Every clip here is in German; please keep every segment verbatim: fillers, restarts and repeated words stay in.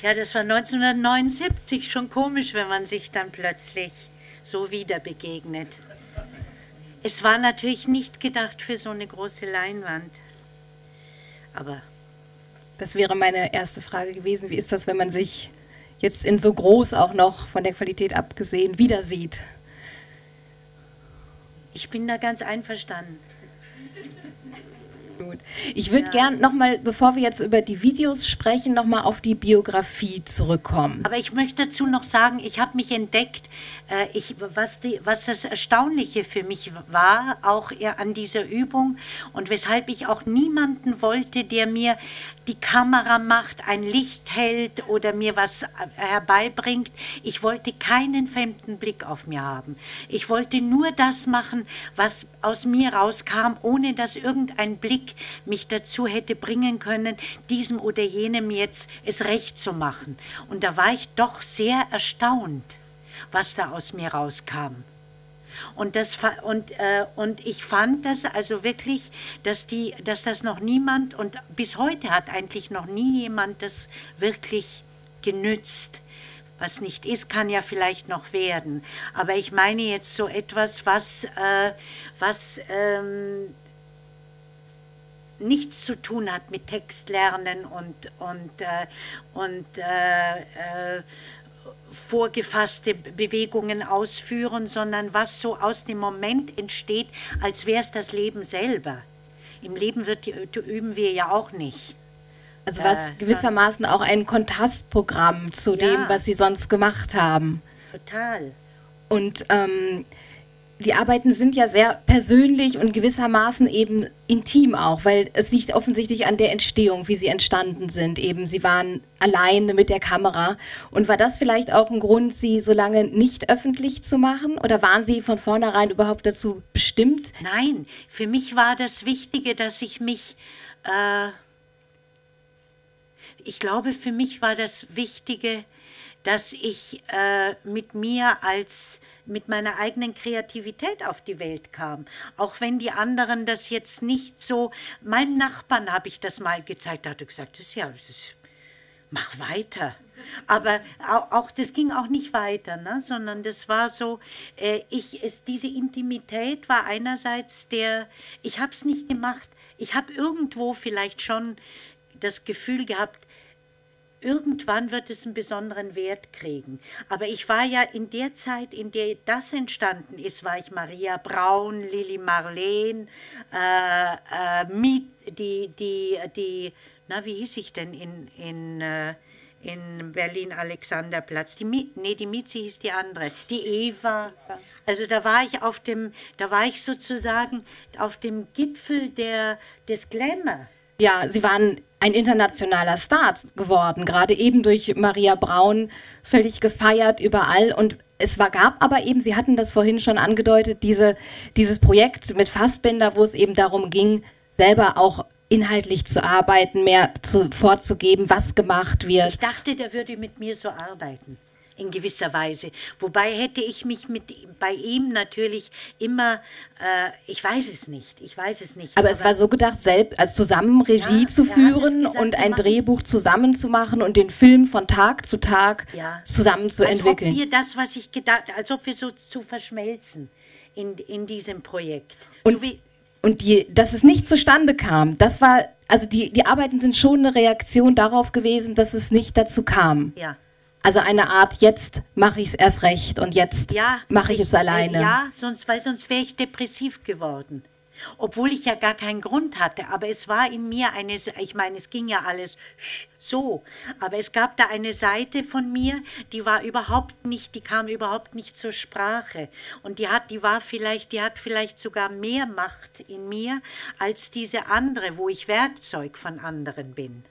Tja, das war neunzehnhundertneunundsiebzig, schon komisch, wenn man sich dann plötzlich so wieder begegnet. Es war natürlich nicht gedacht für so eine große Leinwand, aber... Das wäre meine erste Frage gewesen. Wie ist das, wenn man sich jetzt in so groß auch noch, von der Qualität abgesehen, wieder sieht? Ich bin da ganz einverstanden. Gut. Ich würde Ja. gern nochmal, bevor wir jetzt über die Videos sprechen, nochmal auf die Biografie zurückkommen. Aber ich möchte dazu noch sagen, ich habe mich entdeckt, äh, ich, was, die, was das Erstaunliche für mich war, auch eher an dieser Übung und weshalb ich auch niemanden wollte, der mir die Kamera macht, ein Licht hält oder mir was herbeibringt. Ich wollte keinen fremden Blick auf mir haben. Ich wollte nur das machen, was aus mir rauskam, ohne dass irgendein Blick mich dazu hätte bringen können, diesem oder jenem jetzt es recht zu machen. Und da war ich doch sehr erstaunt, was da aus mir rauskam. Und, das, und, äh, und ich fand das also wirklich, dass, die, dass das noch niemand, und bis heute hat eigentlich noch nie jemand das wirklich genützt. Was nicht ist, kann ja vielleicht noch werden. Aber ich meine jetzt so etwas, was, äh, was ähm, nichts zu tun hat mit Textlernen und, und, äh, und äh, äh, vorgefasste Bewegungen ausführen, sondern was so aus dem Moment entsteht, als wäre es das Leben selber. Im Leben wird die, üben wir ja auch nicht. Also was Äh, gewissermaßen auch ein Kontrastprogramm zu Ja. dem, was Sie sonst gemacht haben. Total. Und ähm, die Arbeiten sind ja sehr persönlich und gewissermaßen eben intim auch, weil es liegt offensichtlich an der Entstehung, wie sie entstanden sind. Eben, Sie waren alleine mit der Kamera. Und war das vielleicht auch ein Grund, sie so lange nicht öffentlich zu machen? Oder waren Sie von vornherein überhaupt dazu bestimmt? Nein, für mich war das Wichtige, dass ich mich, äh, ich glaube, für mich war das Wichtige, dass ich äh, mit mir als, mit meiner eigenen Kreativität auf die Welt kam. Auch wenn die anderen das jetzt nicht so, meinem Nachbarn habe ich das mal gezeigt, da hat er gesagt, das ist ja, das ist, mach weiter. Aber auch, auch das ging auch nicht weiter, ne? Sondern das war so, äh, ich, es, diese Intimität war einerseits der, ich habe es nicht gemacht, ich habe irgendwo vielleicht schon das Gefühl gehabt, irgendwann wird es einen besonderen Wert kriegen. Aber ich war ja in der Zeit, in der das entstanden ist, war ich Maria Braun, Lili Marleen, äh, äh, Miet, die, die, die, na, wie hieß ich denn in, in, äh, in Berlin-Alexanderplatz? Die Miet, nee, die Mietzi hieß die andere, die Eva. Also da war ich auf dem, da war ich sozusagen auf dem Gipfel der, des Glamour. Ja, Sie waren ein internationaler Star geworden, gerade eben durch Maria Braun, völlig gefeiert überall. Und es war, gab aber eben, Sie hatten das vorhin schon angedeutet, diese, dieses Projekt mit Fassbinder, wo es eben darum ging, selber auch inhaltlich zu arbeiten, mehr zu, vorzugeben, was gemacht wird. Ich dachte, der würde mit mir so arbeiten, in gewisser Weise. Wobei hätte ich mich mit, bei ihm natürlich immer, äh, ich weiß es nicht, ich weiß es nicht. Aber, aber es war so gedacht, selbst als zusammen Regie ja, zu führen gesagt, und ein Drehbuch zusammen zu machen und den Film von Tag zu Tag ja. zusammen zu als entwickeln. Als ob wir das, was ich gedacht, als ob wir so zu verschmelzen in, in diesem Projekt. Und, so wie, und die, dass es nicht zustande kam, das war, also die, die Arbeiten sind schon eine Reaktion darauf gewesen, dass es nicht dazu kam. Ja. Also eine Art, jetzt mache ich es erst recht und jetzt ja, mache ich, ich es alleine. Äh, ja, sonst, weil sonst wäre ich depressiv geworden. Obwohl ich ja gar keinen Grund hatte, aber es war in mir eine, ich meine, es ging ja alles so, aber es gab da eine Seite von mir, die war überhaupt nicht, die kam überhaupt nicht zur Sprache und die hat, die war vielleicht, die hat vielleicht sogar mehr Macht in mir als diese andere, wo ich Werkzeug von anderen bin.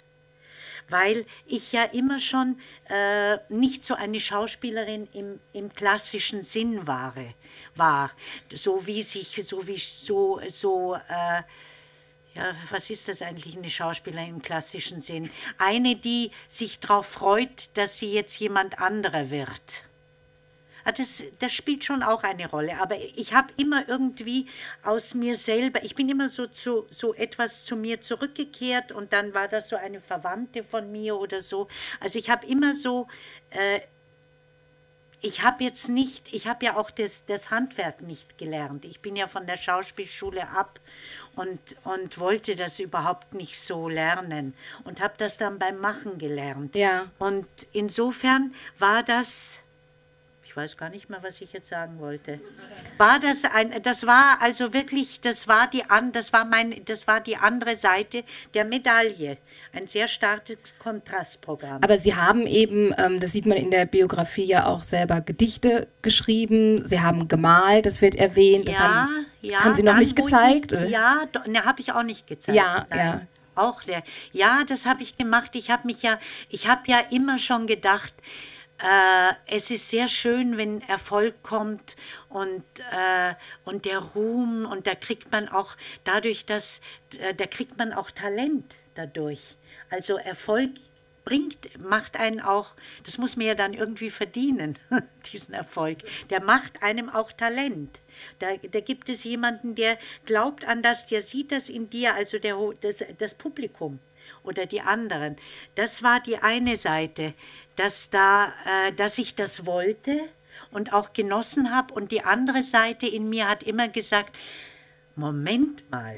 Weil ich ja immer schon äh, nicht so eine Schauspielerin im, im klassischen Sinn war, war. So wie sich, so wie so, so äh, ja, was ist das eigentlich, eine Schauspielerin im klassischen Sinn? Eine, die sich darauf freut, dass sie jetzt jemand anderer wird. Ah, Das, das spielt schon auch eine Rolle, aber ich habe immer irgendwie aus mir selber, ich bin immer so zu so etwas zu mir zurückgekehrt und dann war das so eine Verwandte von mir oder so. Also ich habe immer so, äh, ich habe jetzt nicht, ich habe ja auch das, das Handwerk nicht gelernt. Ich bin ja von der Schauspielschule ab und, und wollte das überhaupt nicht so lernen und habe das dann beim Machen gelernt. Ja. Und insofern war das, ich weiß gar nicht mehr, was ich jetzt sagen wollte. War das ein, das war also wirklich, das war die an, das war mein, das war die andere Seite der Medaille. Ein sehr starkes Kontrastprogramm. Aber Sie haben eben, ähm, das sieht man in der Biografie ja auch selber, Gedichte geschrieben, Sie haben gemalt, das wird erwähnt. Das ja, haben, ja. haben Sie noch dann, nicht wo ich gezeigt? Nicht, oder? ja, do- ne, habe ich auch nicht gezeigt. Ja, Nein. ja. Auch der. Ja, das habe ich gemacht. Ich habe mich ja, ich habe ja immer schon gedacht, äh, es ist sehr schön, wenn Erfolg kommt und, äh, und der Ruhm und da kriegt man auch dadurch, dass, äh, da kriegt man auch Talent dadurch. Also Erfolg bringt, macht einen auch, das muss man ja dann irgendwie verdienen, diesen Erfolg. Der macht einem auch Talent. Da, da gibt es jemanden, der glaubt an das, der sieht das in dir, also der, das, das Publikum oder die anderen. Das war die eine Seite, dass, da, äh, dass ich das wollte und auch genossen habe. Und die andere Seite in mir hat immer gesagt, Moment mal,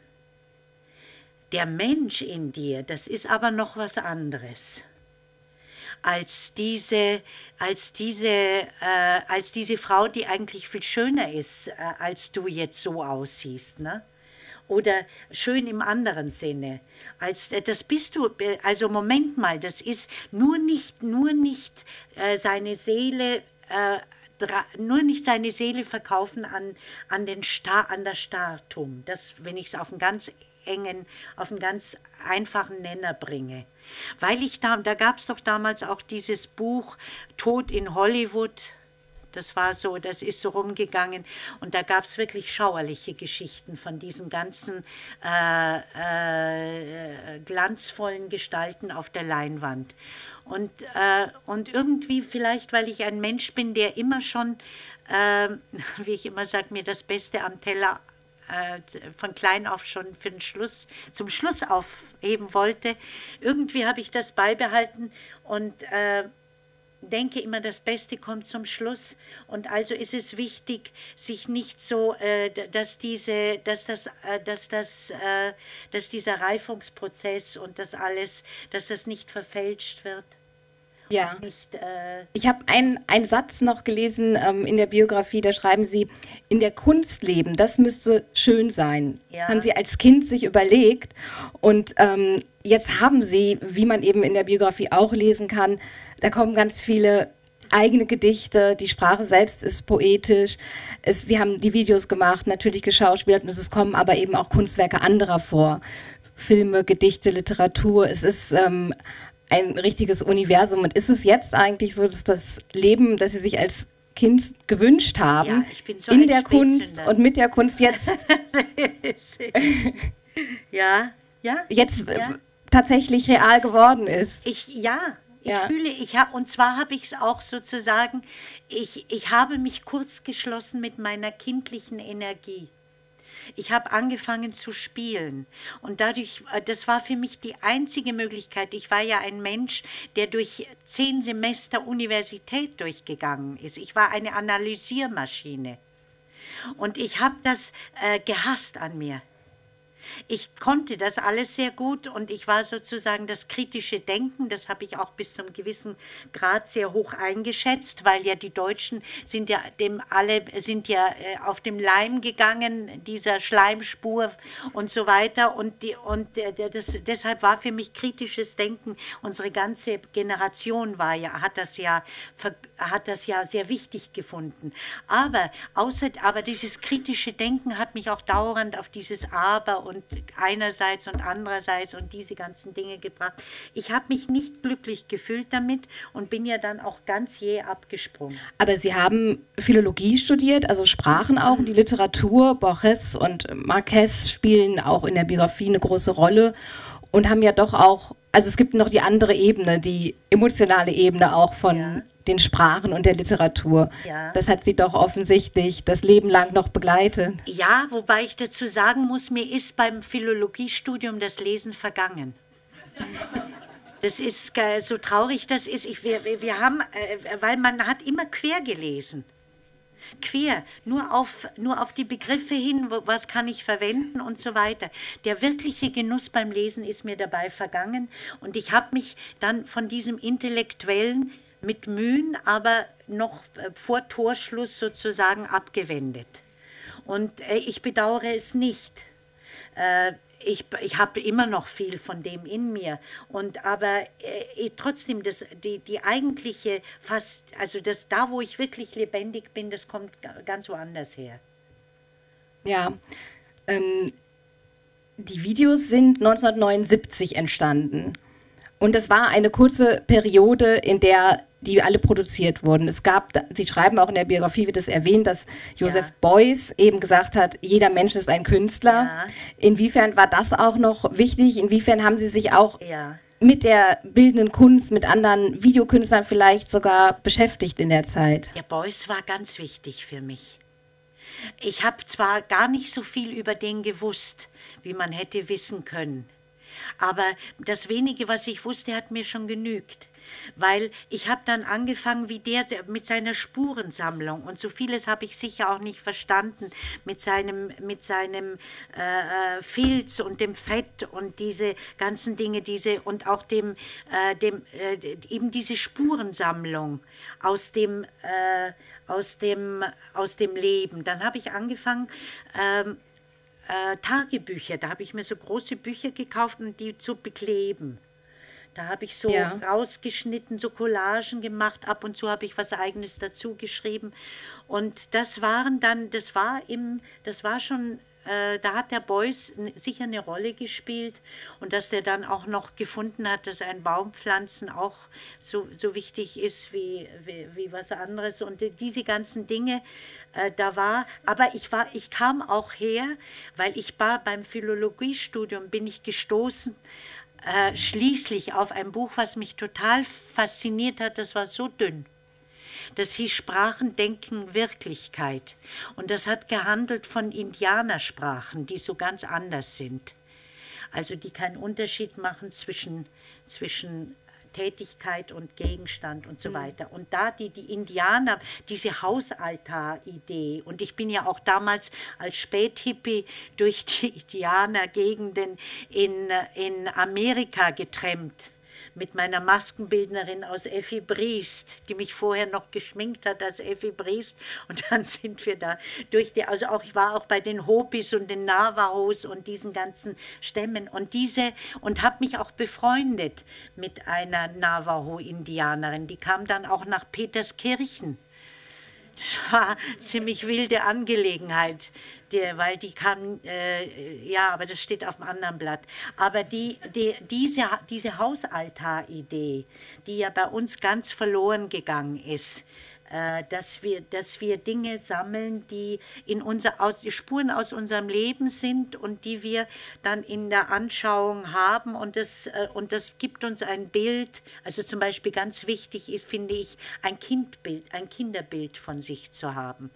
der Mensch in dir, das ist aber noch was anderes als diese, als diese, äh, als diese Frau, die eigentlich viel schöner ist, äh, als du jetzt so aussiehst, ne? Oder schön im anderen Sinne. Als, äh, das bist du, äh, also Moment mal, das ist nur nicht, nur nicht äh, seine Seele, äh, dra- nur nicht seine Seele verkaufen an, an, den Star, an das Starrtum. Das, wenn ich es auf einen ganz engen, auf einen ganz einfachen Nenner bringe. Weil ich da, da gab es doch damals auch dieses Buch Tod in Hollywood. Das war so, das ist so rumgegangen und da gab es wirklich schauerliche Geschichten von diesen ganzen äh, äh, glanzvollen Gestalten auf der Leinwand. Und, äh, und irgendwie vielleicht, weil ich ein Mensch bin, der immer schon, äh, wie ich immer sage, mir das Beste am Teller äh, von klein auf schon für den Schluss, zum Schluss aufheben wollte. Irgendwie habe ich das beibehalten und äh, denke immer, das Beste kommt zum Schluss und also ist es wichtig, sich nicht so, äh, dass diese, dass das, äh, dass das, äh, dass dieser Reifungsprozess und das alles, dass das nicht verfälscht wird. Ja. Nicht, äh, Ich habe einen, einen Satz noch gelesen ähm, in der Biografie, da schreiben Sie, in der Kunst leben, das müsste schön sein. Ja. Das haben Sie als Kind sich überlegt und ähm, jetzt haben Sie, wie man eben in der Biografie auch lesen kann, da kommen ganz viele eigene Gedichte, die Sprache selbst ist poetisch, es, Sie haben die Videos gemacht, natürlich geschauspielert und es kommen aber eben auch Kunstwerke anderer vor, Filme, Gedichte, Literatur, es ist ähm, ein richtiges Universum. Und ist es jetzt eigentlich so, dass das Leben, das Sie sich als Kind gewünscht haben, ja, ich bin so in ein der Kunst Spätzünder. und mit der Kunst jetzt, ja, ja. jetzt Ja. äh, tatsächlich real geworden ist? Ich, ja, ich Ja. fühle, ich habe, und zwar habe ich es auch sozusagen, ich, ich habe mich kurz geschlossen mit meiner kindlichen Energie. Ich habe angefangen zu spielen und dadurch, äh, das war für mich die einzige Möglichkeit. Ich war ja ein Mensch, der durch zehn Semester Universität durchgegangen ist. Ich war eine Analysiermaschine und ich habe das äh, gehasst an mir. Ich konnte das alles sehr gut und ich war sozusagen das kritische Denken, das habe ich auch bis zu einem gewissen Grad sehr hoch eingeschätzt, weil ja die Deutschen sind ja dem alle sind ja äh, auf dem Leim gegangen, dieser Schleimspur und so weiter und die und äh, das, deshalb war für mich kritisches Denken, unsere ganze Generation war ja hat das ja hat das ja sehr wichtig gefunden. Aber außer aber dieses kritische Denken hat mich auch dauernd auf dieses Aber und einerseits und andererseits und diese ganzen Dinge gebracht. Ich habe mich nicht glücklich gefühlt damit und bin ja dann auch ganz jäh abgesprungen. Aber Sie haben Philologie studiert, also Sprachen auch, die Literatur, Borges und Marquez spielen auch in der Biografie eine große Rolle und haben ja doch auch, also es gibt noch die andere Ebene, die emotionale Ebene auch von Ja. den Sprachen und der Literatur. Ja. Das hat Sie doch offensichtlich das Leben lang noch begleitet. Ja, wobei ich dazu sagen muss, mir ist beim Philologiestudium das Lesen vergangen. Das ist so traurig, das ist. Ich, wir, wir haben, weil man hat immer quer gelesen. Quer, nur auf, nur auf die Begriffe hin, was kann ich verwenden und so weiter. Der wirkliche Genuss beim Lesen ist mir dabei vergangen und ich habe mich dann von diesem Intellektuellen mit Mühen, aber noch vor Torschluss sozusagen abgewendet. Und äh, ich bedauere es nicht. Äh, Ich, ich habe immer noch viel von dem in mir. Und aber äh, trotzdem, das, die, die eigentliche, fast, also das, da, wo ich wirklich lebendig bin, das kommt ganz woanders her. Ja, ähm, die Videos sind neunzehnhundertneunundsiebzig entstanden. Und es war eine kurze Periode, in der die alle produziert wurden. Es gab, Sie schreiben auch in der Biografie, wird es erwähnt, dass Joseph ja. Beuys eben gesagt hat, jeder Mensch ist ein Künstler. Ja. Inwiefern war das auch noch wichtig? Inwiefern haben Sie sich auch ja. mit der bildenden Kunst, mit anderen Videokünstlern vielleicht sogar beschäftigt in der Zeit? Ja, Beuys war ganz wichtig für mich. Ich habe zwar gar nicht so viel über den gewusst, wie man hätte wissen können. Aber das wenige, was ich wusste, hat mir schon genügt, weil ich habe dann angefangen, wie der mit seiner Spurensammlung und so vieles habe ich sicher auch nicht verstanden, mit seinem, mit seinem äh, Filz und dem Fett und diese ganzen Dinge, diese und auch dem, äh, dem äh, eben diese Spurensammlung aus dem, äh, aus dem, aus dem Leben. Dann habe ich angefangen, ähm, Äh, Tagebücher, da habe ich mir so große Bücher gekauft und die zu bekleben. Da habe ich so ja. rausgeschnitten, so Collagen gemacht, ab und zu habe ich was Eigenes dazu geschrieben. Und das waren dann, das war im, das war schon, äh, da hat der Beuys sicher eine Rolle gespielt und dass der dann auch noch gefunden hat, dass ein Baumpflanzen auch so, so wichtig ist wie, wie, wie was anderes und diese ganzen Dinge, äh, da war, aber ich war, ich kam auch her, weil ich war beim Philologiestudium, bin ich gestoßen, äh, schließlich auf ein Buch, was mich total fasziniert hat, das war so dünn. Das hieß Sprachen, Denken, Wirklichkeit. Und das hat gehandelt von Indianersprachen, die so ganz anders sind. Also die keinen Unterschied machen zwischen, zwischen Tätigkeit und Gegenstand und so weiter. Und da die, die Indianer, diese Hausaltar-Idee, und ich bin ja auch damals als Späthippie durch die Indianergegenden in, in Amerika getrennt, mit meiner Maskenbildnerin aus Effi Briest, die mich vorher noch geschminkt hat als Effi Briest. Und dann sind wir da durch die, also auch, ich war auch bei den Hopis und den Navajos und diesen ganzen Stämmen und diese, und habe mich auch befreundet mit einer Navajo-Indianerin. Die kam dann auch nach Peterskirchen. Das war eine ziemlich wilde Angelegenheit, der, weil die kam, äh, ja, aber das steht auf dem anderen Blatt. Aber die, die, diese, diese Hausaltar-Idee, die ja bei uns ganz verloren gegangen ist, äh, dass wir, dass wir Dinge sammeln, die in unser, aus, die Spuren aus unserem Leben sind und die wir dann in der Anschauung haben und das, äh, und das gibt uns ein Bild, also zum Beispiel ganz wichtig ist, finde ich, ein Kindbild, ein Kinderbild von sich zu haben.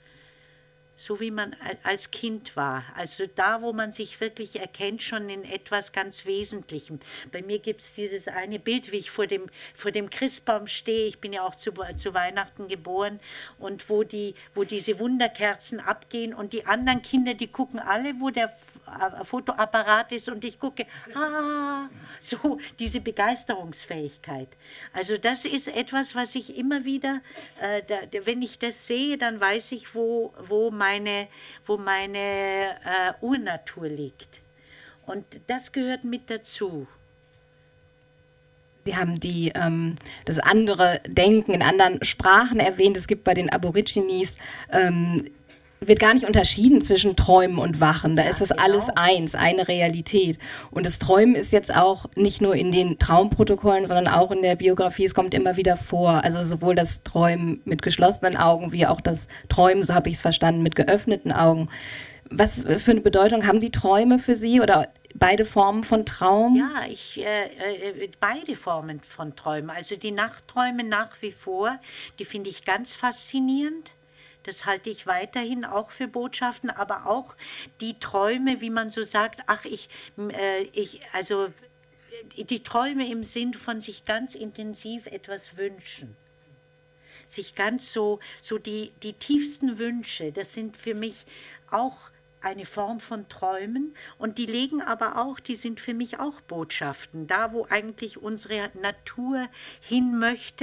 So wie man als Kind war. Also da, wo man sich wirklich erkennt, schon in etwas ganz Wesentlichem. Bei mir gibt es dieses eine Bild, wie ich vor dem, vor dem Christbaum stehe. Ich bin ja auch zu, zu Weihnachten geboren. Und wo, die, wo diese Wunderkerzen abgehen und die anderen Kinder, die gucken alle, wo der Fotoapparat ist und ich gucke, ah, so diese Begeisterungsfähigkeit. Also das ist etwas, was ich immer wieder, äh, da, wenn ich das sehe, dann weiß ich, wo, wo meine, wo meine äh, Urnatur liegt. Und das gehört mit dazu. Sie haben die, ähm, das andere Denken in anderen Sprachen erwähnt. Es gibt bei den Aborigines ähm, wird gar nicht unterschieden zwischen Träumen und Wachen. Da ja, ist das genau. alles eins, eine Realität. Und das Träumen ist jetzt auch nicht nur in den Traumprotokollen, sondern auch in der Biografie. Es kommt immer wieder vor. Also sowohl das Träumen mit geschlossenen Augen, wie auch das Träumen, so habe ich es verstanden, mit geöffneten Augen. Was für eine Bedeutung haben die Träume für Sie? Oder beide Formen von Traum? Ja, ich, äh, äh, beide Formen von Träumen. Also die Nachtträume nach wie vor, die finde ich ganz faszinierend. Das halte ich weiterhin auch für Botschaften, aber auch die Träume, wie man so sagt, ach, ich, äh, ich, also äh, die Träume im Sinn von sich ganz intensiv etwas wünschen. Sich ganz so, so die, die tiefsten Wünsche, das sind für mich auch eine Form von Träumen, und die legen aber auch, die sind für mich auch Botschaften, da wo eigentlich unsere Natur hin möchte,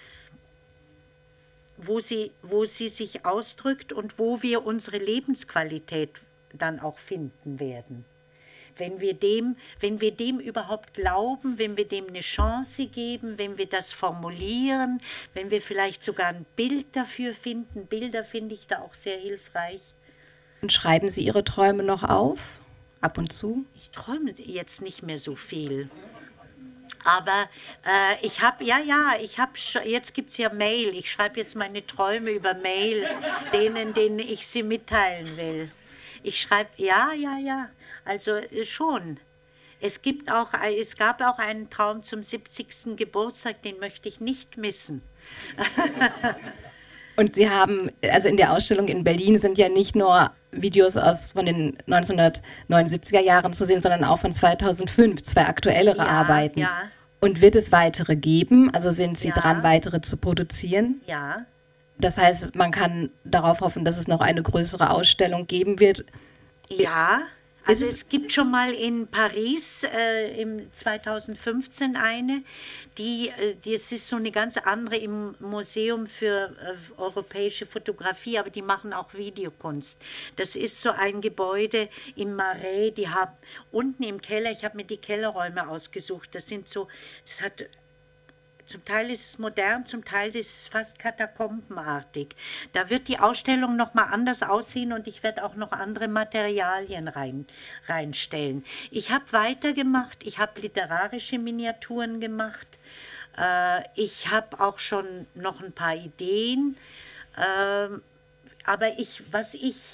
wo sie, wo sie sich ausdrückt und wo wir unsere Lebensqualität dann auch finden werden. Wenn wir dem, wenn wir dem überhaupt glauben, wenn wir dem eine Chance geben, wenn wir das formulieren, wenn wir vielleicht sogar ein Bild dafür finden. Bilder finde ich da auch sehr hilfreich. Und schreiben Sie Ihre Träume noch auf? Ab und zu? Ich träume jetzt nicht mehr so viel. Aber äh, ich habe, ja, ja, ich habe, jetzt gibt es ja Mail. Ich schreibe jetzt meine Träume über Mail, denen, denen ich sie mitteilen will. Ich schreibe, ja, ja, ja. Also äh, schon. Es gibt auch, es gab auch einen Traum zum siebzigsten Geburtstag, den möchte ich nicht missen. Und Sie haben, also in der Ausstellung in Berlin sind ja nicht nur Videos aus von den neunzehnhundertneunundsiebziger Jahren zu sehen, sondern auch von zweitausendfünf, zwei aktuellere Ja, Arbeiten. ja. Und wird es weitere geben? Also sind Sie Ja. dran, weitere zu produzieren? Ja. Das heißt, man kann darauf hoffen, dass es noch eine größere Ausstellung geben wird. Ja, also Ist es- es gibt schon mal in Paris äh, im zweitausendfünfzehn eine, die, äh, die, es ist so eine ganz andere im Museum für äh, europäische Fotografie, aber die machen auch Videokunst. Das ist so ein Gebäude im Marais, die haben unten im Keller, ich habe mir die Kellerräume ausgesucht, das sind so, das hat... Zum Teil ist es modern, zum Teil ist es fast katakombenartig. Da wird die Ausstellung noch mal anders aussehen, und ich werde auch noch andere Materialien rein, reinstellen. Ich habe weitergemacht, ich habe literarische Miniaturen gemacht, äh, ich habe auch schon noch ein paar Ideen, äh, aber ich, was ich...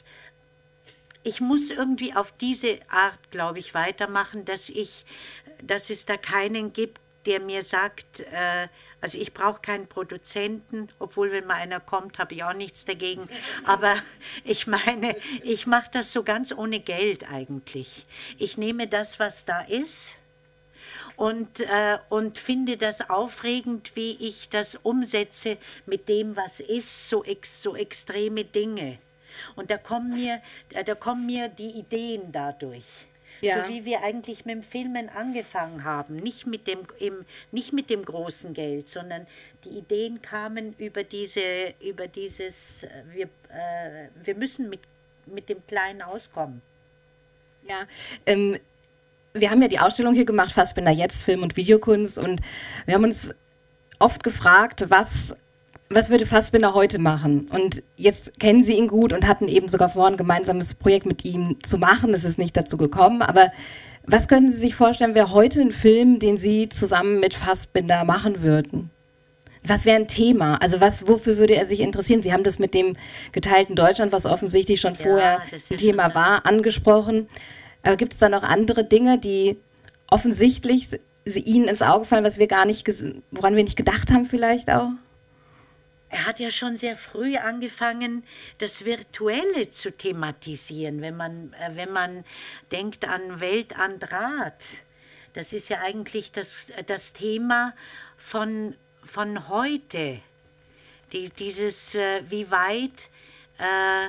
Ich muss irgendwie auf diese Art, glaube ich, weitermachen, dass ich, dass es da keinen gibt, der mir sagt, äh, also ich brauche keinen Produzenten, obwohl, wenn mal einer kommt, habe ich auch nichts dagegen. Aber ich meine, ich mache das so ganz ohne Geld eigentlich. Ich nehme das, was da ist, und, äh, und finde das aufregend, wie ich das umsetze mit dem, was ist, so, ex, so extreme Dinge. Und da kommen mir, da kommen mir die Ideen dadurch. Ja. So wie wir eigentlich mit dem Filmen angefangen haben. Nicht mit dem, im, nicht mit dem großen Geld, sondern die Ideen kamen über, diese, über dieses, äh, wir, äh, wir müssen mit, mit dem Kleinen auskommen. Ja, ähm, wir haben ja die Ausstellung hier gemacht, Fassbinder jetzt, Film- und Videokunst, und wir haben uns oft gefragt, was, was würde Fassbinder heute machen? Und jetzt kennen Sie ihn gut und hatten eben sogar vor, ein gemeinsames Projekt mit ihm zu machen. Es ist nicht dazu gekommen, aber was können Sie sich vorstellen, wäre heute ein Film, den Sie zusammen mit Fassbinder machen würden? Was wäre ein Thema? Also was, wofür würde er sich interessieren? Sie haben das mit dem geteilten Deutschland, was offensichtlich schon Ja, vorher das ist ein ja Thema schon- war, angesprochen. Aber gibt es da noch andere Dinge, die offensichtlich sie Ihnen ins Auge fallen, was wir gar nicht, ges- woran wir nicht gedacht haben vielleicht auch? Er hat ja schon sehr früh angefangen, das Virtuelle zu thematisieren, wenn man, äh, wenn man denkt an Welt an Draht. Das ist ja eigentlich das, das Thema von, von heute. Die, dieses, äh, wie weit, äh,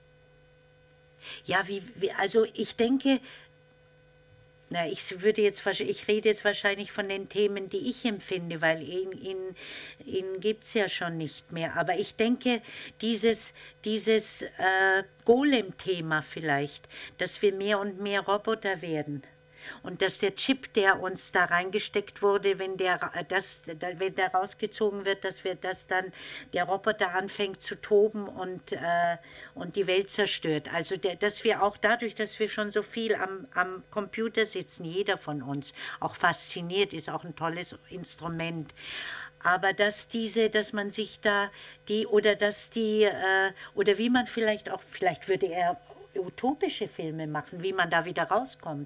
ja, wie, wie, also ich denke, na, ich würde jetzt, wahrsch- ich rede jetzt wahrscheinlich von den Themen, die ich empfinde, weil ihn, ihn, ihn gibt es ja schon nicht mehr. Aber ich denke, dieses, dieses äh, Golem-Thema vielleicht, dass wir mehr und mehr Roboter werden. Und dass der Chip, der uns da reingesteckt wurde, wenn der, ra- das, da- wenn der rausgezogen wird, dass wir das dann, der Roboter anfängt zu toben und, äh, und die Welt zerstört. Also der, dass wir auch dadurch, dass wir schon so viel am, am Computer sitzen, jeder von uns, auch fasziniert, ist auch ein tolles Instrument. Aber dass diese, dass man sich da die, oder dass die, äh, oder wie man vielleicht auch, vielleicht würde er utopische Filme machen, wie man da wieder rauskommt.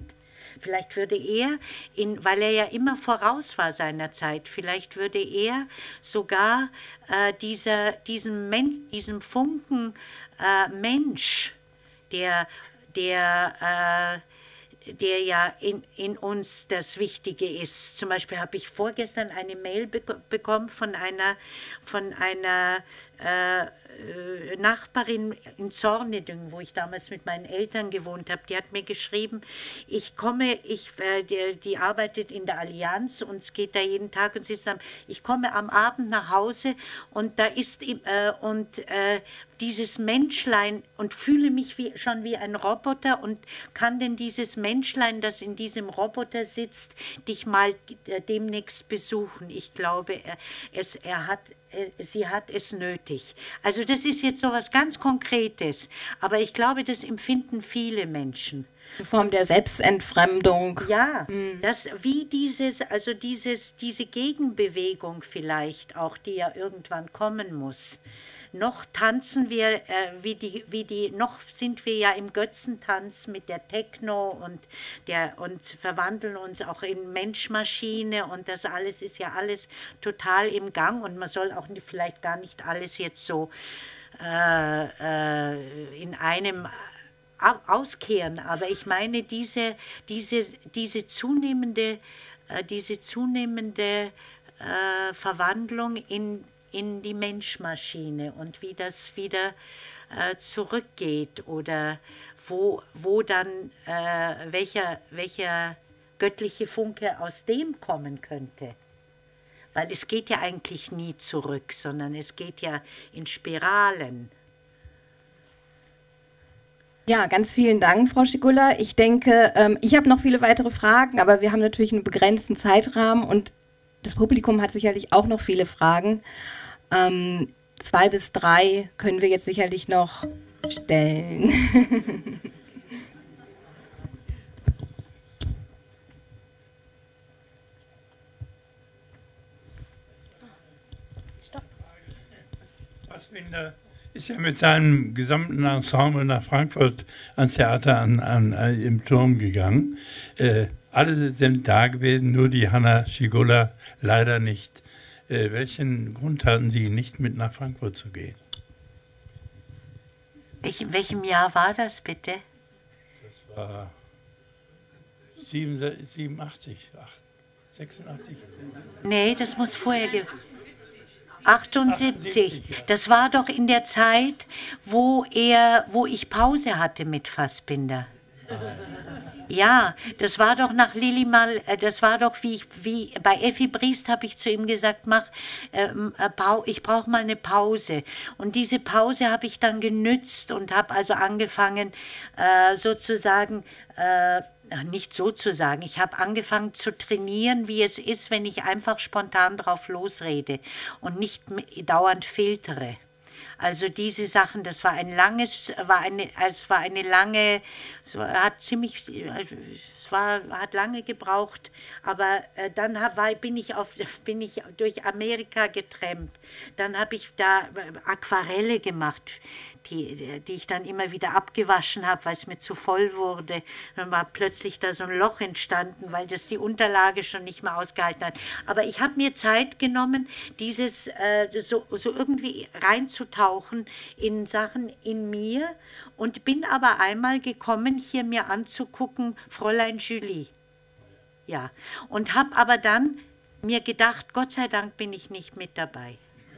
Vielleicht würde er, in, weil er ja immer voraus war seiner Zeit, vielleicht würde er sogar äh, dieser, diesem, Men diesem Funken äh, Mensch, der, der, äh, der ja in, in uns das Wichtige ist. Zum Beispiel habe ich vorgestern eine Mail be bekommen von einer, von einer äh, Nachbarin in Zorneding, wo ich damals mit meinen Eltern gewohnt habe, die hat mir geschrieben, ich komme, ich, äh, die, die arbeitet in der Allianz und es geht da jeden Tag und sie sagt, ich komme am Abend nach Hause und da ist, äh, und äh, dieses Menschlein und fühle mich wie, schon wie ein Roboter und kann denn dieses Menschlein, das in diesem Roboter sitzt, dich mal äh, demnächst besuchen. Ich glaube, er, es, er hat, er, sie hat es nötig. Also das ist jetzt so was ganz Konkretes, aber ich glaube, das empfinden viele Menschen. Eine Form der Selbstentfremdung. Ja, mhm. das wie dieses, also dieses, diese Gegenbewegung vielleicht auch, die ja irgendwann kommen muss. Noch tanzen wir, äh, wie die, wie die, noch sind wir ja im Götzentanz mit der Techno und, der, und verwandeln uns auch in Mensch-Maschine und das alles ist ja alles total im Gang und man soll auch nicht, vielleicht gar nicht alles jetzt so äh, äh, in einem auskehren, aber ich meine diese, diese, diese zunehmende, äh, diese zunehmende äh, Verwandlung in in die Menschmaschine und wie das wieder äh, zurückgeht oder wo, wo dann äh, welcher, welcher göttliche Funke aus dem kommen könnte. Weil es geht ja eigentlich nie zurück, sondern es geht ja in Spiralen. Ja, ganz vielen Dank, Frau Schigula. Ich denke, ähm, ich habe noch viele weitere Fragen, aber wir haben natürlich einen begrenzten Zeitrahmen und das Publikum hat sicherlich auch noch viele Fragen. Ähm, zwei bis drei können wir jetzt sicherlich noch stellen. Stopp. Fassbinder ist ja mit seinem gesamten Ensemble nach Frankfurt ans Theater an, an, an, im Turm gegangen. Äh, alle sind da gewesen, nur die Hanna Schigula leider nicht. Äh, welchen Grund hatten Sie, nicht mit nach Frankfurt zu gehen? In welchem Jahr war das bitte? Das war siebenundachtzig, sechsundachtzig. Nee, das muss vorher gewesen sein. achtundsiebzig. Das war doch in der Zeit, wo er, wo ich Pause hatte mit Fassbinder. Ja, das war doch nach Lili mal, das war doch wie, ich, wie bei Effi Briest habe ich zu ihm gesagt, mach, äh, ich brauche mal eine Pause. Und diese Pause habe ich dann genützt und habe also angefangen, äh, sozusagen, äh, nicht sozusagen, ich habe angefangen zu trainieren, wie es ist, wenn ich einfach spontan drauf losrede und nicht dauernd filtere. Also diese Sachen, das war ein langes, war eine, es war eine lange, es hat ziemlich, es war, hat lange gebraucht, aber äh, dann hab, war, bin ich auf, bin ich durch Amerika getrennt. Dann habe ich da Aquarelle gemacht, die, die ich dann immer wieder abgewaschen habe, weil es mir zu voll wurde. Dann war plötzlich da so ein Loch entstanden, weil das die Unterlage schon nicht mehr ausgehalten hat. Aber ich habe mir Zeit genommen, dieses äh, so, so irgendwie reinzutauchen in Sachen in mir und bin aber einmal gekommen, hier mir anzugucken, Fräulein Julie. Ja, und habe aber dann mir gedacht, Gott sei Dank bin ich nicht mit dabei.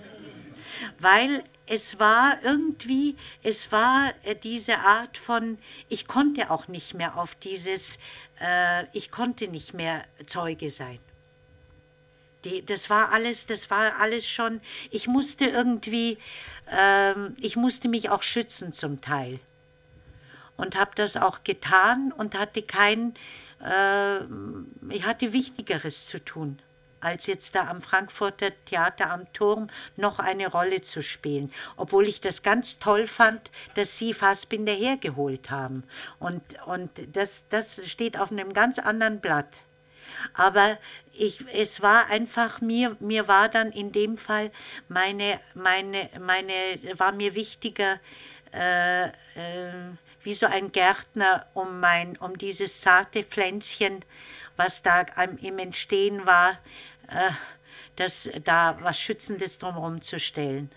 Weil es war irgendwie, es war äh, diese Art von, ich konnte auch nicht mehr auf dieses, äh, ich konnte nicht mehr Zeuge sein. Die, das war alles, das war alles schon, ich musste irgendwie, ähm, ich musste mich auch schützen zum Teil. Und habe das auch getan und hatte kein, äh, ich hatte Wichtigeres zu tun, als jetzt da am Frankfurter Theater am Turm noch eine Rolle zu spielen. Obwohl ich das ganz toll fand, dass Sie Fassbinder hergeholt haben. Und, und das, das steht auf einem ganz anderen Blatt. Aber ich, es war einfach, mir, mir war dann in dem Fall, meine, meine, meine, war mir wichtiger, äh, äh, wie so ein Gärtner um, mein, um dieses zarte Pflänzchen, was da im Entstehen war, äh, das, da was Schützendes drumherum zu stellen.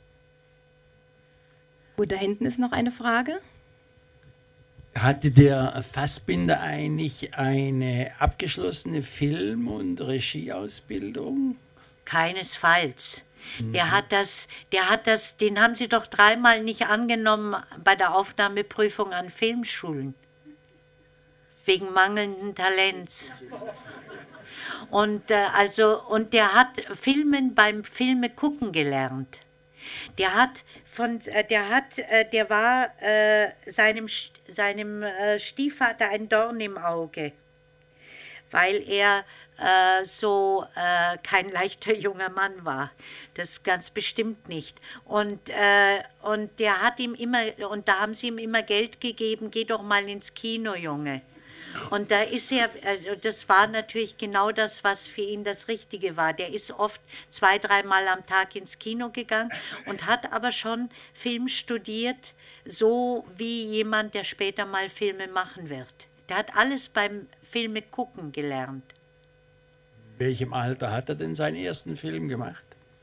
Gut, da hinten ist noch eine Frage. Hatte der Fassbinder eigentlich eine abgeschlossene Film- und Regieausbildung? Keinesfalls. Mhm. Der hat das, der hat das, den haben sie doch dreimal nicht angenommen bei der Aufnahmeprüfung an Filmschulen. Wegen mangelnden Talents. Und, äh, also, und der hat Filmen beim Filme gucken gelernt. Der hat von, der hat, der war äh, seinem, seinem äh, Stiefvater ein Dorn im Auge, weil er äh, so äh, kein leichter junger Mann war. Das ganz bestimmt nicht. Und, äh, und der hat ihm immer, und da haben sie ihm immer Geld gegeben, geh doch mal ins Kino, Junge. Und da ist er, das war natürlich genau das, was für ihn das Richtige war. Der ist oft zwei, dreimal am Tag ins Kino gegangen und hat aber schon Film studiert, so wie jemand, der später mal Filme machen wird. Der hat alles beim Filme gucken gelernt. In welchem Alter hat er denn seinen ersten Film gemacht?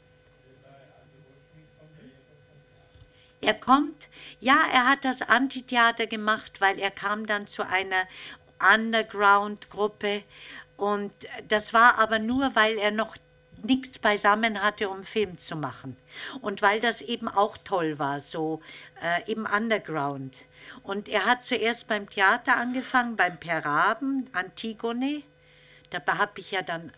Er kommt, ja, er hat das Antitheater gemacht, weil er kam dann zu einer Underground-Gruppe und das war aber nur, weil er noch nichts beisammen hatte, um Film zu machen und weil das eben auch toll war, so äh, im Underground. Und er hat zuerst beim Theater angefangen, beim Peraben, Antigone, da habe ich ja dann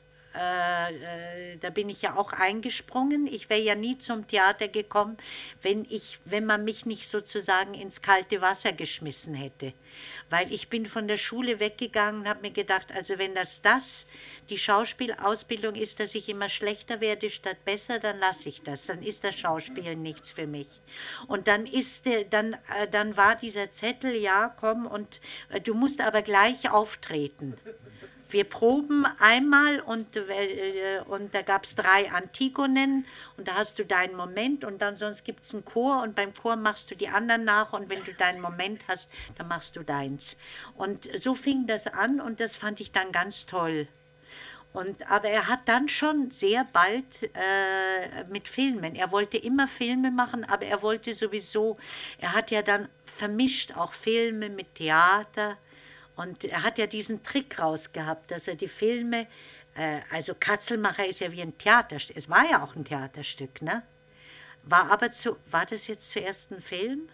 Äh, äh, da bin ich ja auch eingesprungen. Ich wäre ja nie zum Theater gekommen, wenn, ich, wenn man mich nicht sozusagen ins kalte Wasser geschmissen hätte. Weil ich bin von der Schule weggegangen und habe mir gedacht, also wenn das das, die Schauspielausbildung ist, dass ich immer schlechter werde statt besser, dann lasse ich das. Dann ist das Schauspielen nichts für mich. Und dann, ist, dann, äh, dann war dieser Zettel, ja komm, und äh, du musst aber gleich auftreten. Wir proben einmal und, äh, und da gab es drei Antigonen und da hast du deinen Moment und dann sonst gibt es einen Chor und beim Chor machst du die anderen nach und wenn du deinen Moment hast, dann machst du deins. Und so fing das an und das fand ich dann ganz toll. Und, aber er hat dann schon sehr bald äh, mit Filmen, er wollte immer Filme machen, aber er wollte sowieso, er hat ja dann vermischt auch Filme mit Theater. Und er hat ja diesen Trick rausgehabt, dass er die Filme, äh, also Katzelmacher ist ja wie ein Theaterstück, es war ja auch ein Theaterstück, ne? War aber zu, war das jetzt zuerst ein Film?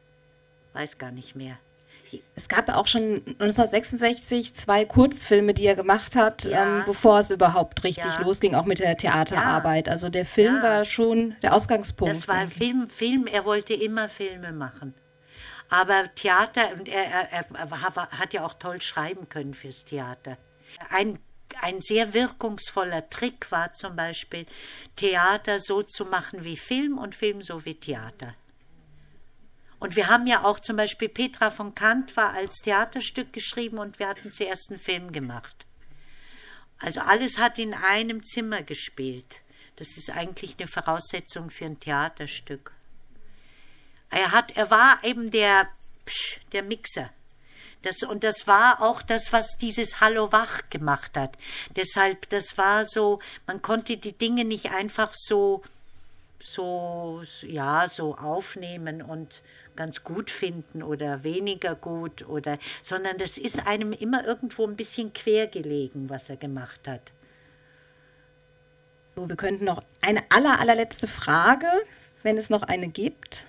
Weiß gar nicht mehr. Es gab auch schon neunzehnhundertsechsundsechzig zwei Kurzfilme, die er gemacht hat, Ja. ähm, bevor es überhaupt richtig Ja. losging, auch mit der Theaterarbeit. Also der Film Ja. war schon der Ausgangspunkt. Das war ein Film, Film, er wollte immer Filme machen. Aber Theater, und er, er, er hat ja auch toll schreiben können fürs Theater. Ein, ein sehr wirkungsvoller Trick war zum Beispiel, Theater so zu machen wie Film und Film so wie Theater. Und wir haben ja auch zum Beispiel, Petra von Kant war als Theaterstück geschrieben und wir hatten zuerst einen Film gemacht. Also alles hat in einem Zimmer gespielt. Das ist eigentlich eine Voraussetzung für ein Theaterstück. Er, hat, er war eben der, der Mixer. Das, und das war auch das, was dieses Hallo Wach gemacht hat. Deshalb, das war so, man konnte die Dinge nicht einfach so, so, ja, so aufnehmen und ganz gut finden oder weniger gut, oder, sondern das ist einem immer irgendwo ein bisschen quer gelegen, was er gemacht hat. So, wir könnten noch eine aller, allerletzte Frage, wenn es noch eine gibt.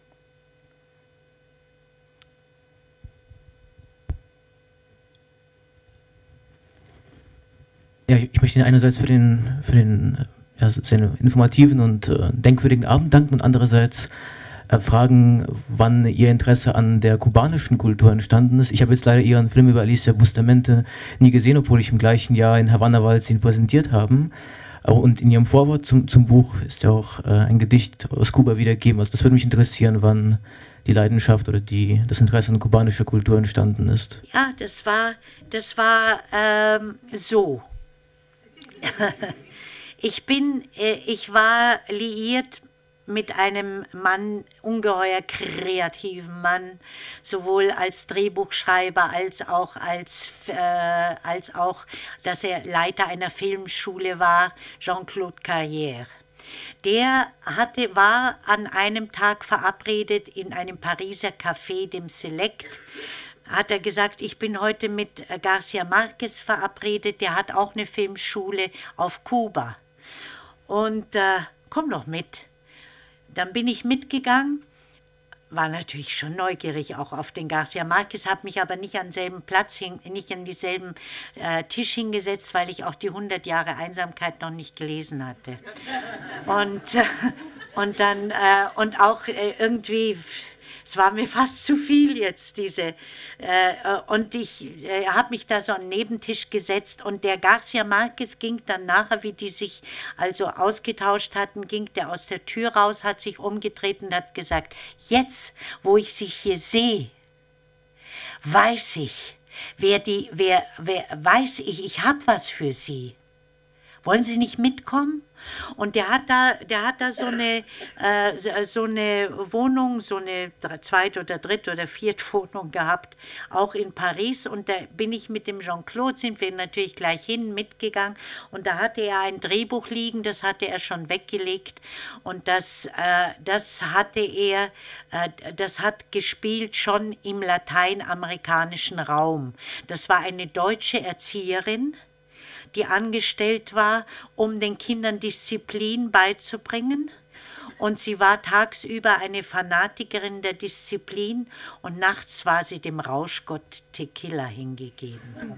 Ja, ich möchte Ihnen einerseits für den, für den ja, sehr informativen und äh, denkwürdigen Abend danken und andererseits äh, fragen, wann Ihr Interesse an der kubanischen Kultur entstanden ist. Ich habe jetzt leider Ihren Film über Alicia Bustamante nie gesehen, obwohl ich im gleichen Jahr in Havanna war, als Sie ihn präsentiert haben. Und in Ihrem Vorwort zum, zum Buch ist ja auch äh, ein Gedicht aus Kuba wiedergegeben. Also das würde mich interessieren, wann die Leidenschaft oder die, das Interesse an kubanischer Kultur entstanden ist. Ja, das war, das war ähm, so. Ich bin, ich war liiert mit einem Mann, ungeheuer kreativen Mann, sowohl als Drehbuchschreiber als auch als, äh, als auch, dass er Leiter einer Filmschule war, Jean-Claude Carrière. Der hatte, war an einem Tag verabredet in einem Pariser Café, dem Select, hat er gesagt, ich bin heute mit García Márquez verabredet, der hat auch eine Filmschule auf Kuba. Und äh, komm doch mit. Dann bin ich mitgegangen, war natürlich schon neugierig auch auf den García Márquez, habe mich aber nicht an denselben Platz, hin, nicht an denselben äh, Tisch hingesetzt, weil ich auch die hundert Jahre Einsamkeit noch nicht gelesen hatte. Und, äh, und dann, äh, und auch äh, irgendwie... Es war mir fast zu viel jetzt, diese. Äh, und ich äh, habe mich da so an den Nebentisch gesetzt und der García Márquez ging dann nachher, wie die sich also ausgetauscht hatten, ging der aus der Tür raus, hat sich umgedreht und hat gesagt, jetzt, wo ich Sie hier sehe, weiß ich, wer die, wer, wer, weiß ich, ich habe was für Sie. Wollen Sie nicht mitkommen? Und der hat da, der hat da so eine, äh, so eine Wohnung, so eine zweite oder dritte oder vierte Wohnung gehabt, auch in Paris. Und da bin ich mit dem Jean-Claude, sind wir natürlich gleich hin, mitgegangen. Und da hatte er ein Drehbuch liegen, das hatte er schon weggelegt. Und das, äh, das hatte er, äh, das hat gespielt schon im lateinamerikanischen Raum. Das war eine deutsche Erzieherin, die angestellt war, um den Kindern Disziplin beizubringen. Und sie war tagsüber eine Fanatikerin der Disziplin und nachts war sie dem Rauschgott Tequila hingegeben.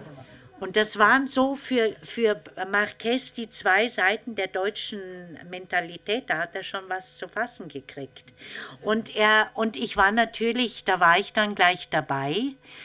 Und das waren so für, für Márquez die zwei Seiten der deutschen Mentalität, da hat er schon was zu fassen gekriegt. Und, er, und ich war natürlich, da war ich dann gleich dabei.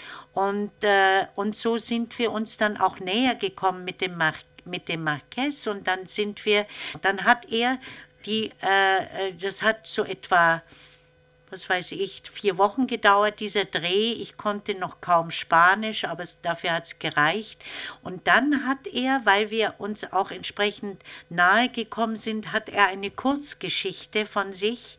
Und, äh, und so sind wir uns dann auch näher gekommen mit dem, Mar mit dem Márquez und dann sind wir, dann hat er die, äh, das hat so etwa, was weiß ich, vier Wochen gedauert, dieser Dreh. Ich konnte noch kaum Spanisch, aber es, dafür hat es gereicht. Und dann hat er, weil wir uns auch entsprechend nahe gekommen sind, hat er eine Kurzgeschichte von sich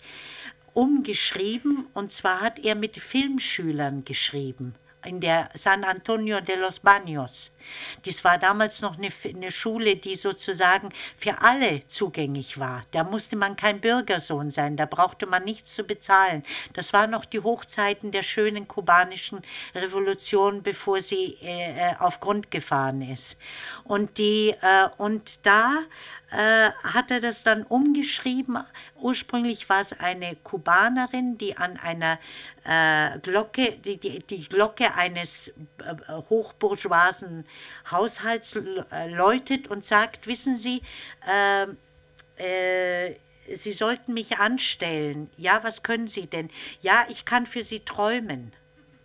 umgeschrieben und zwar hat er mit Filmschülern geschrieben. In der San Antonio de los Baños. Das war damals noch eine, eine Schule, die sozusagen für alle zugänglich war. Da musste man kein Bürgersohn sein, da brauchte man nichts zu bezahlen. Das waren noch die Hochzeiten der schönen kubanischen Revolution, bevor sie äh, auf Grund gefahren ist. Und, die, äh, und da äh, hat er das dann umgeschrieben. Ursprünglich war es eine Kubanerin, die an einer äh, Glocke, die, die, die Glocke eines äh, hochbourgeoisen Haushalts äh, läutet und sagt, wissen Sie, äh, äh, Sie sollten mich anstellen. Ja, was können Sie denn? Ja, ich kann für Sie träumen.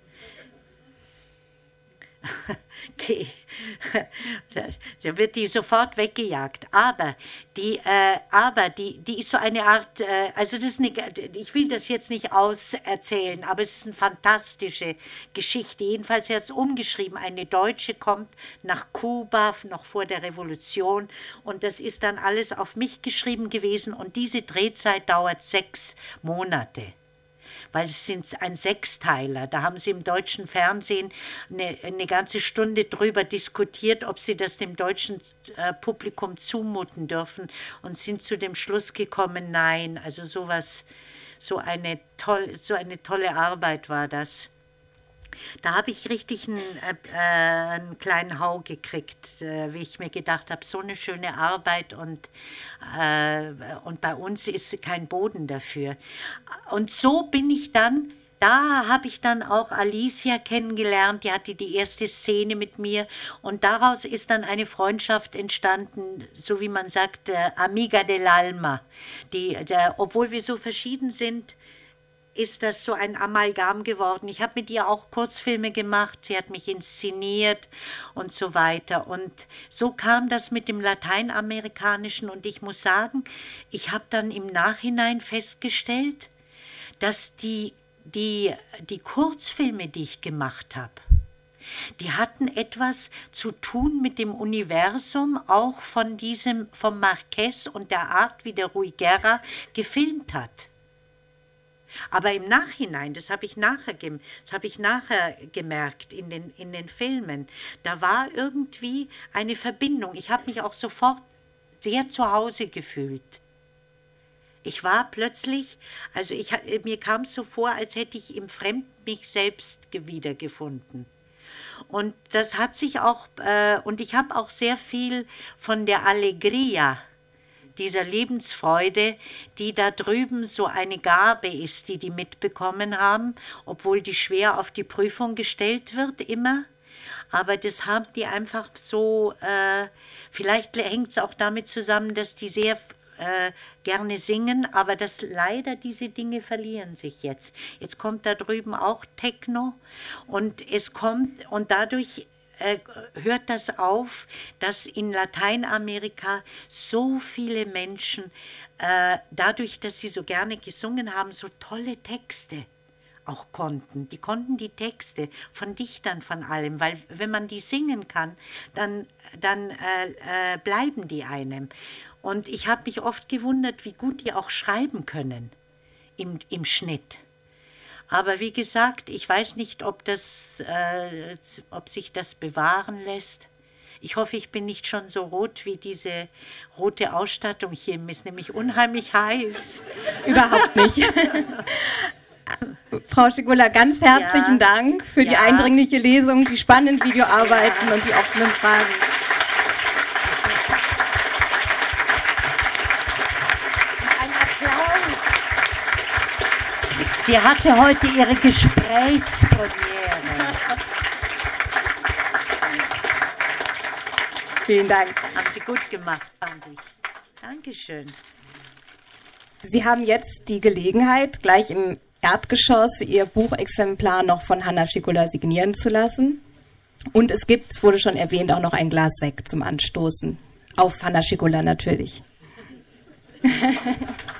Okay. Da wird die sofort weggejagt. Aber die, äh, aber die, die ist so eine Art, äh, also das ist eine, ich will das jetzt nicht auserzählen, aber es ist eine fantastische Geschichte. Jedenfalls, er hat es umgeschrieben. Eine Deutsche kommt nach Kuba, noch vor der Revolution. Und das ist dann alles auf mich geschrieben gewesen. Und diese Drehzeit dauert sechs Monate. Weil es sind ein Sechsteiler. Da haben sie im deutschen Fernsehen eine, eine ganze Stunde drüber diskutiert, ob sie das dem deutschen äh, Publikum zumuten dürfen und sind zu dem Schluss gekommen, nein, also sowas, so eine, toll, so eine tolle Arbeit war das. Da habe ich richtig einen, äh, einen kleinen Hau gekriegt, äh, wie ich mir gedacht habe, so eine schöne Arbeit und, äh, und bei uns ist kein Boden dafür. Und so bin ich dann, da habe ich dann auch Alicia kennengelernt, die hatte die erste Szene mit mir und daraus ist dann eine Freundschaft entstanden, so wie man sagt, äh, Amiga del Alma. Die, der, obwohl wir so verschieden sind, ist das so ein Amalgam geworden. Ich habe mit ihr auch Kurzfilme gemacht, sie hat mich inszeniert und so weiter. Und so kam das mit dem Lateinamerikanischen und ich muss sagen, ich habe dann im Nachhinein festgestellt, dass die, die, die Kurzfilme, die ich gemacht habe, die hatten etwas zu tun mit dem Universum, auch von diesem, vom Marquez und der Art, wie der Rui Guerra gefilmt hat. Aber im Nachhinein, das habe ich nachher, das habe ich nachher gemerkt in den, in den Filmen, da war irgendwie eine Verbindung. Ich habe mich auch sofort sehr zu Hause gefühlt. Ich war plötzlich, also ich, mir kam es so vor, als hätte ich im Fremden mich selbst wiedergefunden. Und das hat sich auch, äh, und ich habe auch sehr viel von der Alegria, dieser Lebensfreude, die da drüben so eine Gabe ist, die die mitbekommen haben, obwohl die schwer auf die Prüfung gestellt wird immer. Aber das haben die einfach so, äh, vielleicht hängt es auch damit zusammen, dass die sehr äh, gerne singen, aber dass leider diese Dinge verlieren sich jetzt. Jetzt kommt da drüben auch Techno und es kommt, und dadurch äh, hört das auf, dass in Lateinamerika so viele Menschen, äh, dadurch, dass sie so gerne gesungen haben, so tolle Texte auch konnten. Die konnten die Texte von Dichtern, von allem, weil wenn man die singen kann, dann, dann äh, äh, bleiben die einem. Und ich habe mich oft gewundert, wie gut die auch schreiben können im, im Schnitt. Aber wie gesagt, ich weiß nicht, ob, das, äh, ob sich das bewahren lässt. Ich hoffe, ich bin nicht schon so rot wie diese rote Ausstattung hier. Mir ist nämlich unheimlich heiß. Überhaupt nicht. Frau Schygulla, ganz herzlichen ja. Dank für ja. die eindringliche Lesung, die spannenden Videoarbeiten ja. und die offenen Fragen. Ein Applaus. Sie hatte heute ihre Gesprächspremiere. Vielen Dank. Haben Sie gut gemacht, fand ich. Dankeschön. Sie haben jetzt die Gelegenheit, gleich im Erdgeschoss Ihr Buchexemplar noch von Hanna Schygulla signieren zu lassen. Und es gibt, wurde schon erwähnt, auch noch ein Glas Sekt zum Anstoßen. Auf Hanna Schygulla natürlich.